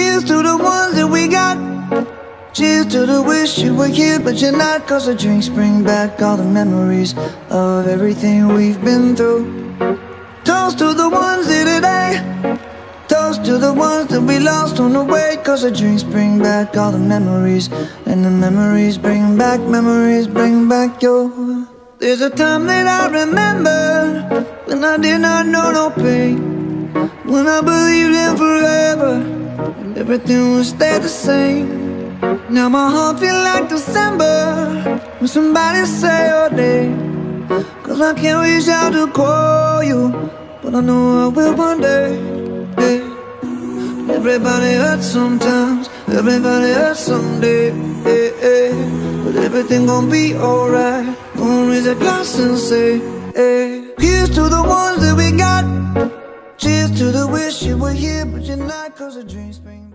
Here's to the ones that we got. Cheers to the wish you were here but you're not, 'cause the drinks bring back all the memories of everything we've been through. Toast to the ones here today. Toast to the ones that we lost on the way, 'cause the drinks bring back all the memories, and the memories bring back your. There's a time that I remember when I did not know no pain, when I believed in forever and everything would stay the same. Now my heart feel like December when somebody say your name, 'cause I can't reach out to call you, but I know I will one day. Hey. Everybody hurts sometimes, everybody hurts someday. Hey, hey. But everything gon' be alright. Gonna raise a glass and say, hey. Here's to the ones that we got. Cheers to the wish you were here but you're not, 'cause the dreams bring